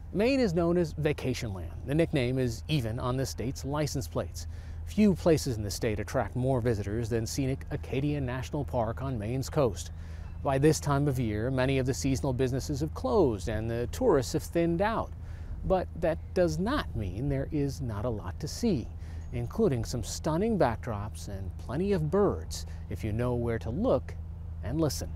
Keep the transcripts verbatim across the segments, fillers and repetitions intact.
Maine is known as vacation land. The nickname is even on the state's license plates. Few places in the state attract more visitors than scenic Acadia National Park on Maine's coast. By this time of year, many of the seasonal businesses have closed and the tourists have thinned out. But that does not mean there is not a lot to see, including some stunning backdrops and plenty of birds if you know where to look and listen.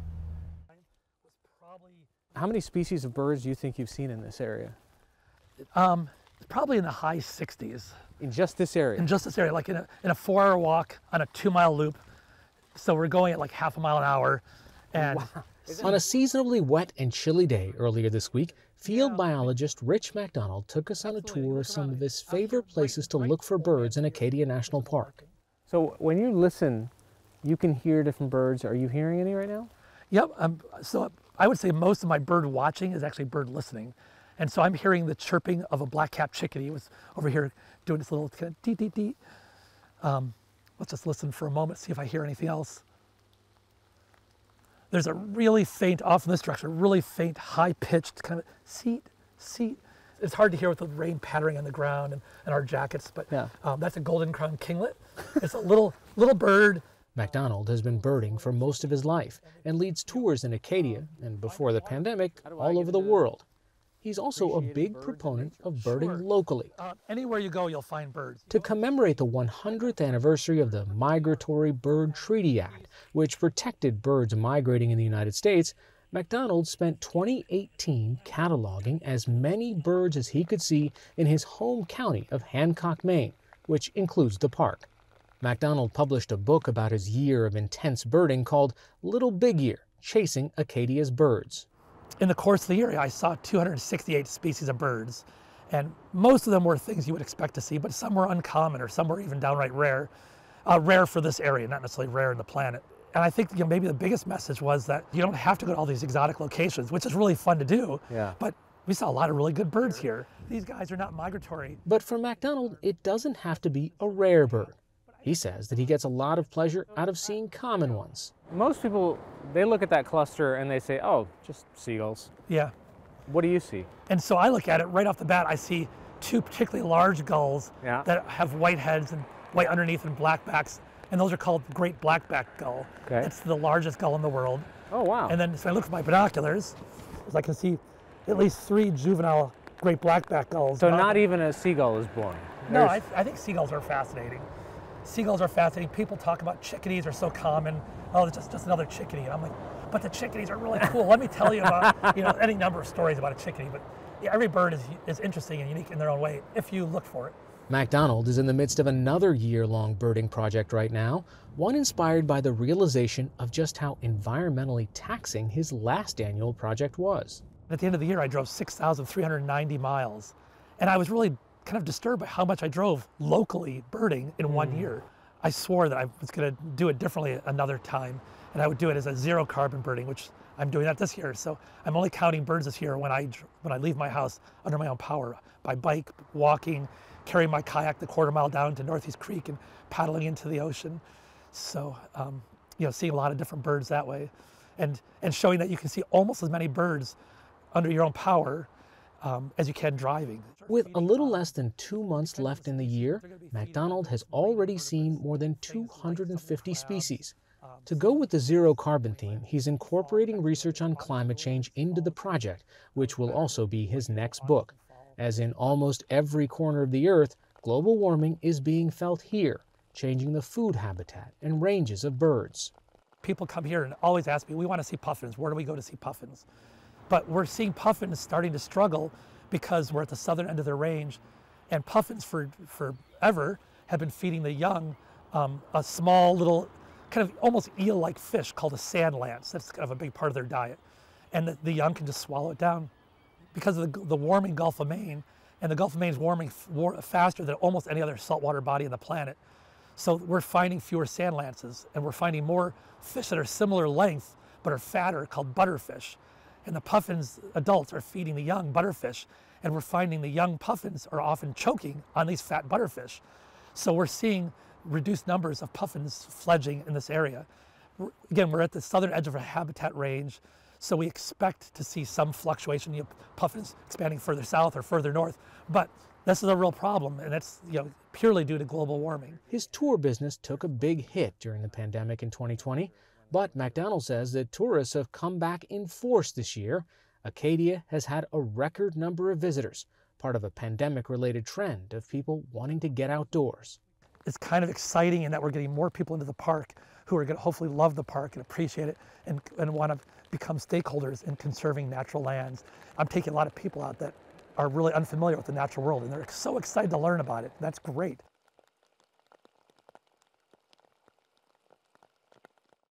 How many species of birds do you think you've seen in this area? Um, probably in the high sixties. In just this area? In just this area, like in a, in a four hour walk on a two mile loop. So we're going at like half a mile an hour. And wow. On a seasonably wet and chilly day earlier this week, field biologist Rich MacDonald took us on a tour of some of his favorite places to look for birds in Acadia National Park. So when you listen, you can hear different birds. Are you hearing any right now? Yep. Um, so I would say most of my bird watching is actually bird listening. And so I'm hearing the chirping of a black-capped chickadee. It was over here doing this little kind of dee dee dee. Um, let's just listen for a moment, see if I hear anything else. There's a really faint, off in this direction, really faint, high-pitched kind of seat, seat. It's hard to hear with the rain pattering on the ground and, and our jackets, but yeah. um, that's a golden crowned kinglet. It's a little little bird. MacDonald has been birding for most of his life and leads tours in Acadia and, before the pandemic, all over the world. He's also a big proponent of birding sure. locally. Uh, anywhere you go, you'll find birds. To commemorate the one hundredth anniversary of the Migratory Bird Treaty Act, which protected birds migrating in the United States, MacDonald spent twenty eighteen cataloging as many birds as he could see in his home county of Hancock, Maine, which includes the park. MacDonald published a book about his year of intense birding called Little Big Year: Chasing Acadia's Birds. In the course of the year, I saw two hundred sixty-eight species of birds, and most of them were things you would expect to see, but some were uncommon or some were even downright rare. Uh, rare for this area, not necessarily rare in the planet. And I think you know, maybe the biggest message was that you don't have to go to all these exotic locations, which is really fun to do, yeah. but we saw a lot of really good birds here. These guys are not migratory. But for MacDonald, it doesn't have to be a rare bird. He says that he gets a lot of pleasure out of seeing common ones. Most people, they look at that cluster and they say, oh, just seagulls. Yeah. What do you see? And so I look at it right off the bat, I see two particularly large gulls yeah. that have white heads and white underneath and black backs, and those are called great blackback gull. Okay. It's the largest gull in the world. Oh, wow. And then so I look with my binoculars, as I can see at least three juvenile great blackback gulls. So not even a seagull is born? No, I, I think seagulls are fascinating. Seagulls are fascinating. People talk about chickadees are so common. Oh, it's just, just another chickadee. And I'm like, but the chickadees are really cool. Let me tell you about you know any number of stories about a chickadee. But yeah, every bird is, is interesting and unique in their own way if you look for it. MacDonald is in the midst of another year-long birding project right now, one inspired by the realization of just how environmentally taxing his last annual project was. At the end of the year, I drove six thousand three hundred ninety miles, and I was really kind of disturbed by how much I drove locally birding in mm. one year. I swore that I was going to do it differently another time, and I would do it as a zero carbon birding, which I'm doing that this year. So I'm only counting birds this year when I when I leave my house under my own power, by bike, walking, carrying my kayak the quarter mile down to Northeast Creek and paddling into the ocean. So um, you know, seeing a lot of different birds that way, and and showing that you can see almost as many birds under your own power um, as you can driving. With a little less than two months left in the year, MacDonald has already seen more than two hundred fifty species. To go with the zero carbon theme, he's incorporating research on climate change into the project, which will also be his next book. As in almost every corner of the Earth, global warming is being felt here, changing the food habitat and ranges of birds. People come here and always ask me, we want to see puffins. Where do we go to see puffins? But we're seeing puffins starting to struggle because we're at the southern end of their range, and puffins for forever have been feeding the young um, a small little kind of almost eel-like fish called a sand lance. That's kind of a big part of their diet. And the, the young can just swallow it down. Because of the, the warming Gulf of Maine, and the Gulf of Maine is warming war, faster than almost any other saltwater body on the planet. So we're finding fewer sand lances, and we're finding more fish that are similar length but are fatter, called butterfish. And the puffins, adults, are feeding the young butterfish, and we're finding the young puffins are often choking on these fat butterfish. So we're seeing reduced numbers of puffins fledging in this area. We're, again, we're at the southern edge of a habitat range, So we expect to see some fluctuation, you know, puffins expanding further south or further north, but this is a real problem, and it's, you know, purely due to global warming. His tour business took a big hit during the pandemic in twenty twenty, but MacDonald says that tourists have come back in force this year. Acadia has had a record number of visitors, part of a pandemic-related trend of people wanting to get outdoors. It's kind of exciting in that we're getting more people into the park who are going to hopefully love the park and appreciate it and, and want to become stakeholders in conserving natural lands. I'm taking a lot of people out that are really unfamiliar with the natural world, and they're so excited to learn about it. That's great.